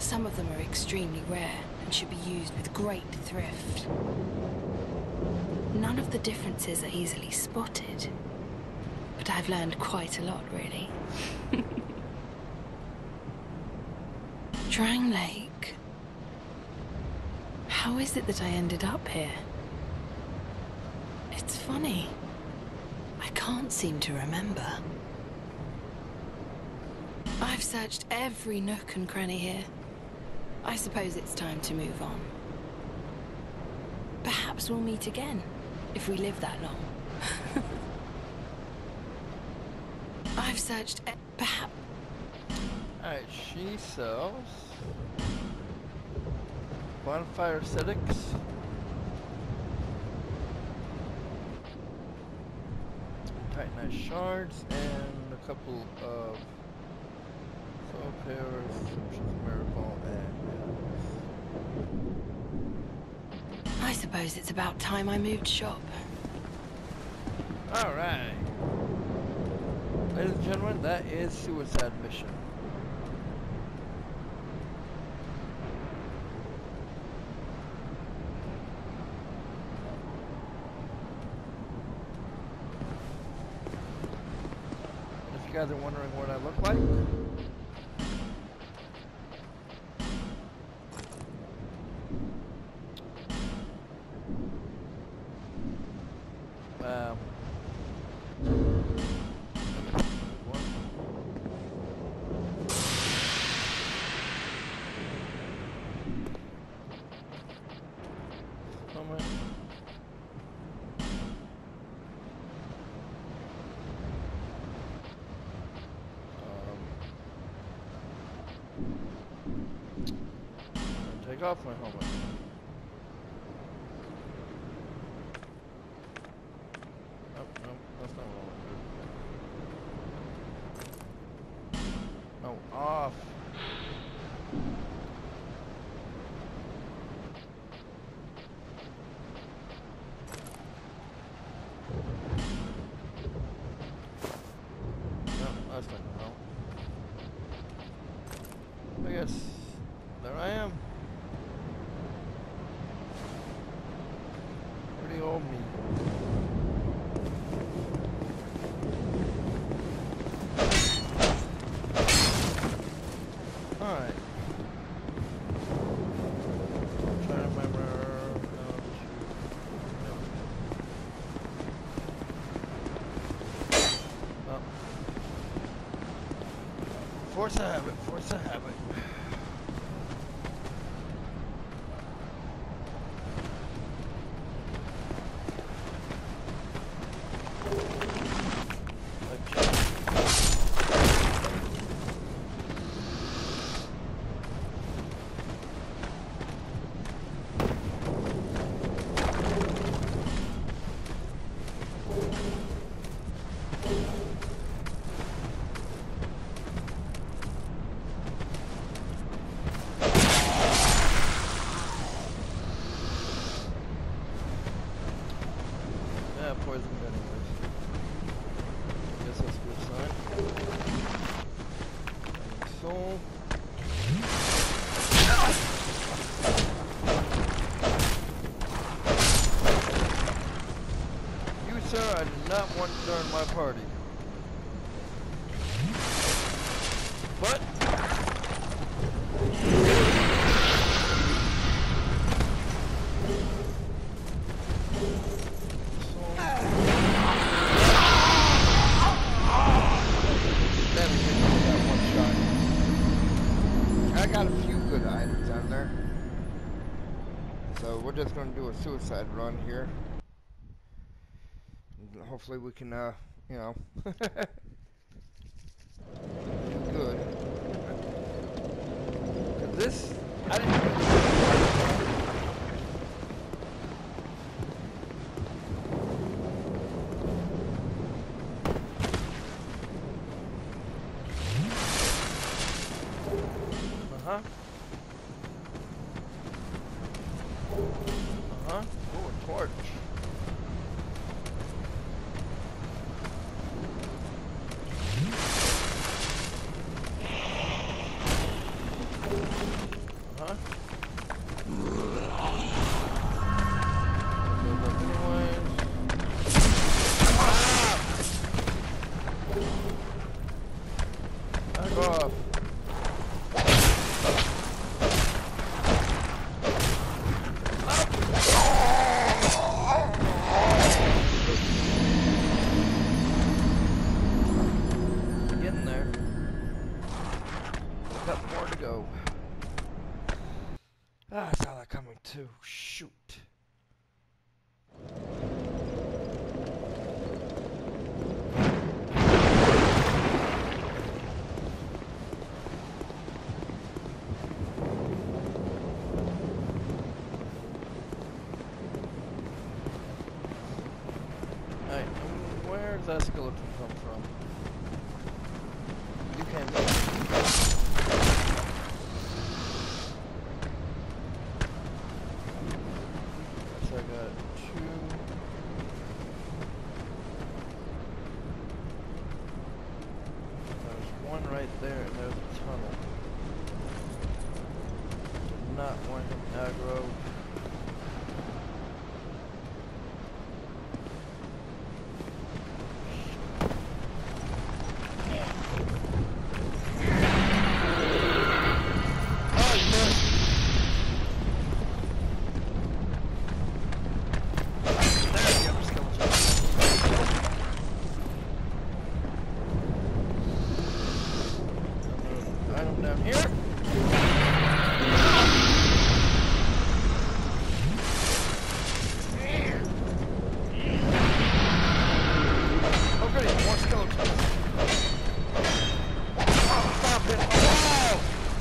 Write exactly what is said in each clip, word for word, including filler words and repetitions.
Some of them are extremely rare and should be used with great thrift. None of the differences are easily spotted, but I've learned quite a lot, really. Drang Lake. How is it that I ended up here? It's funny. I can't seem to remember. I've searched every nook and cranny here. I suppose it's time to move on. Perhaps we'll meet again, if we live that long. I've searched e- perhaps... Alright, she sells... bonfire aesthetics. Titanite shards and a couple of soul pairs, which is miracle, and I suppose it's about time I moved shop. alright. Ladies and gentlemen, that is Suicide Mission. If you guys are wondering what I look like, um, take off my helmet. Nope, nope, that's not what I want to do. No, off. No, that's not gonna help. I guess there I am. Pretty old me. Alright. Try to remember how to no. Oh. Force a habit, force a habit. Poisoned anyways. I guess that's a good sign. Soul. You, sir, I do not want to join my party. But I got a few good items on there. So we're just going to do a suicide run here. Hopefully we can, uh, you know, good. Cause this, I didn't Uh-huh. Uh-huh. Ooh, a torch. more to go. Ah, I saw that coming too. Shoot. Alright, where does that skeleton come from? You can't go. So I got two. There's one right there, and there's a tunnel. Do not want him aggro. Down here. Oh goody, more skeletons. Oh, stop it. Oh!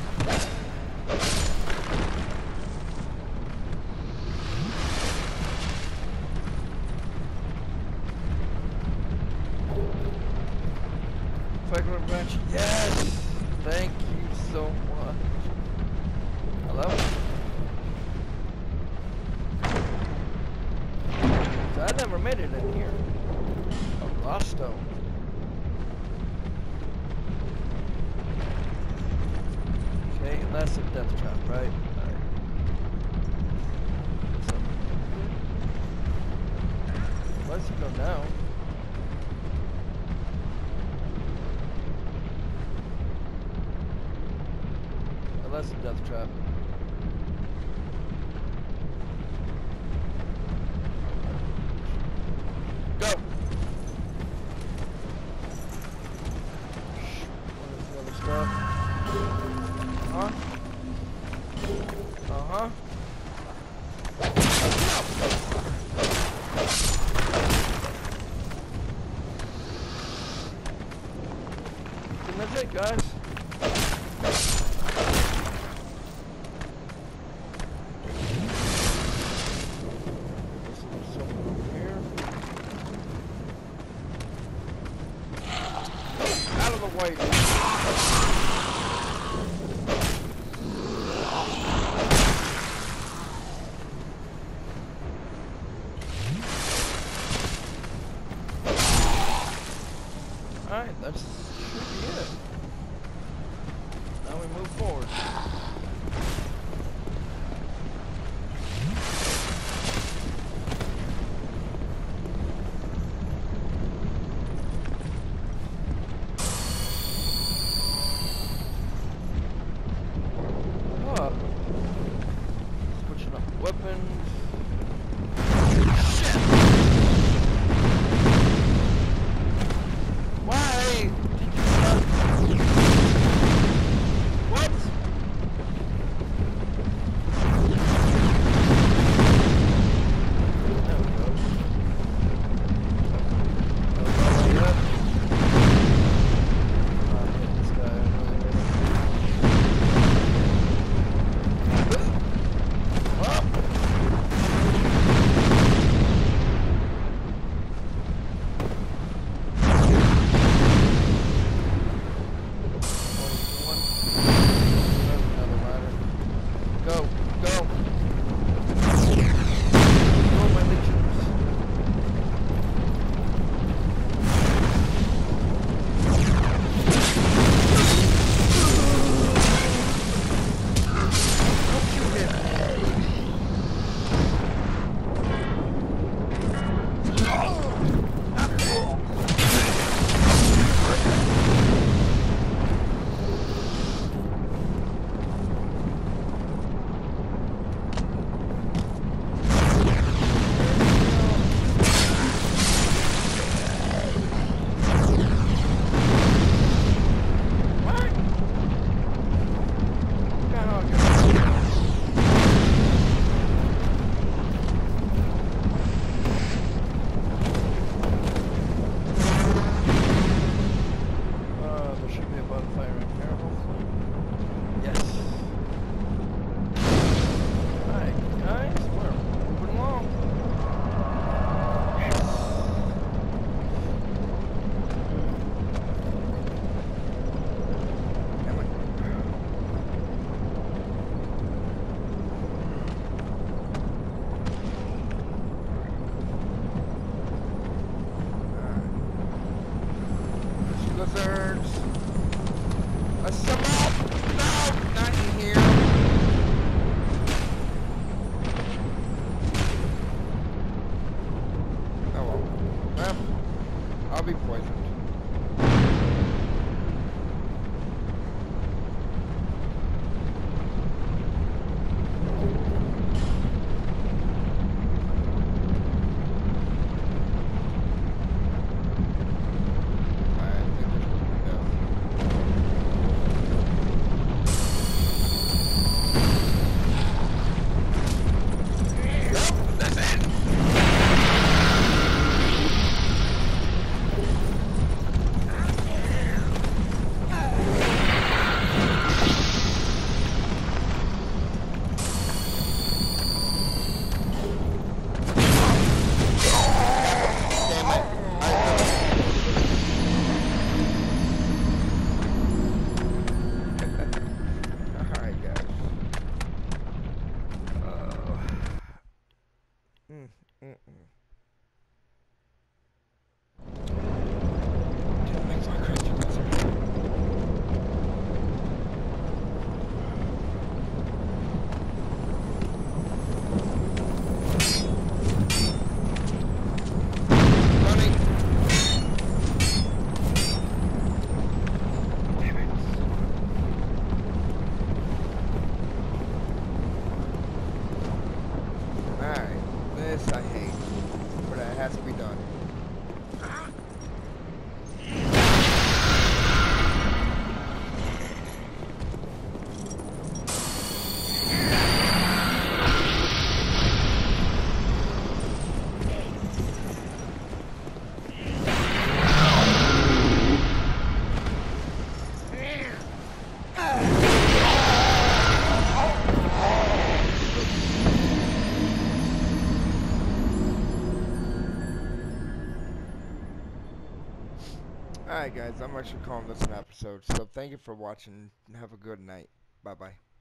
Fragrant branch, yes! Thank you so much. Hello? So I never made it in here. A lost stone. Okay, and that's a death trap, right? Alright. Let's go down. That's a death trap. Go! What is the other stuff? Uh-huh. Uh-huh. And that's it, guys. Wait. Alright, that should be it. Alright guys, I'm actually calling this an episode, so thank you for watching, have a good night. Bye bye.